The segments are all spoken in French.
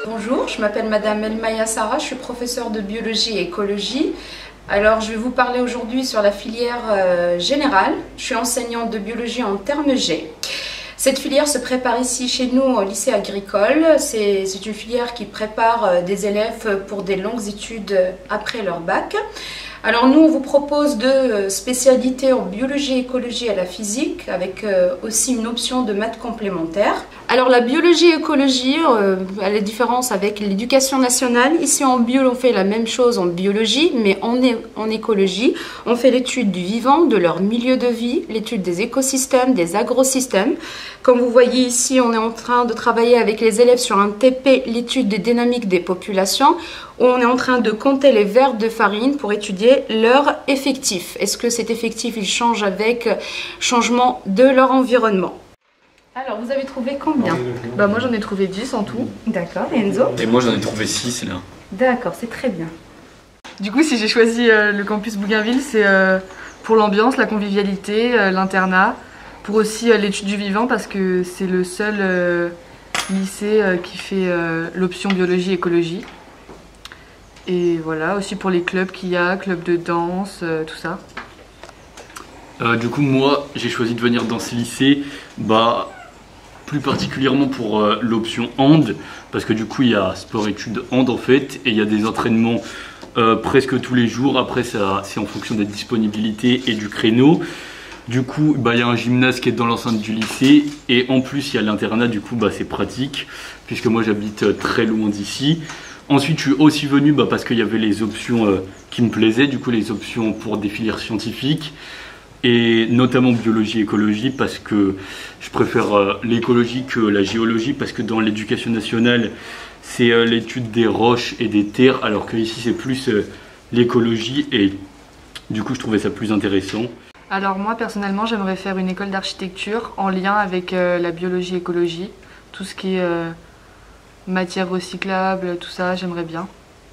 Bonjour, je m'appelle Madame Elmaya Sarah, je suis professeure de biologie et écologie. Alors je vais vous parler aujourd'hui sur la filière générale. Je suis enseignante de biologie en terme G. Cette filière se prépare ici chez nous au lycée agricole. C'est une filière qui prépare des élèves pour des longues études après leur bac. Alors nous, on vous propose deux spécialités en biologie et écologie à la physique, avec aussi une option de maths complémentaire. Alors la biologie et écologie, a la différence avec l'éducation nationale. Ici en bio, on fait la même chose en biologie, mais en écologie, on fait l'étude du vivant, de leur milieu de vie, l'étude des écosystèmes, des agrosystèmes. Comme vous voyez ici, on est en train de travailler avec les élèves sur un TP, l'étude des dynamiques des populations, où on est en train de compter les verres de farine pour étudier leur effectif. Est-ce que cet effectif, il change avec changement de leur environnement? Alors, vous avez trouvé combien? Bah moi j'en ai trouvé 10 en tout. D'accord, et Enzo? Et moi j'en ai trouvé 6 là. D'accord, c'est très bien. Du coup si j'ai choisi le campus Bougainville, c'est pour l'ambiance, la convivialité, l'internat, pour aussi l'étude du vivant parce que c'est le seul lycée qui fait l'option biologie-écologie. Et voilà, aussi pour les clubs qu'il y a, club de danse, tout ça. Du coup moi j'ai choisi de venir dans ce lycée, plus particulièrement pour l'option hand, parce que du coup il y a sport-études hand en fait, et il y a des entraînements presque tous les jours. Après c'est en fonction des disponibilités et du créneau. Du coup il y a un gymnase qui est dans l'enceinte du lycée, et en plus il y a l'internat, du coup c'est pratique, puisque moi j'habite très loin d'ici. Ensuite, je suis aussi venu parce qu'il y avait les options qui me plaisaient, du coup les options pour des filières scientifiques, et notamment biologie et écologie, parce que je préfère l'écologie que la géologie, parce que dans l'éducation nationale, c'est l'étude des roches et des terres, alors que ici c'est plus l'écologie, et du coup je trouvais ça plus intéressant. Alors moi personnellement, j'aimerais faire une école d'architecture en lien avec la biologie et écologie, tout ce qui est matières recyclables, tout ça, j'aimerais bien.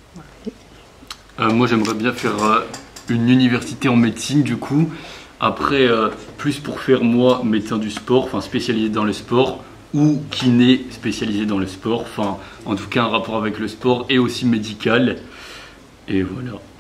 Moi j'aimerais bien faire une université en médecine du coup. Après, plus pour faire moi médecin du sport, enfin spécialisé dans le sport, ou kiné spécialisé dans le sport, enfin en tout cas un rapport avec le sport et aussi médical. Et voilà.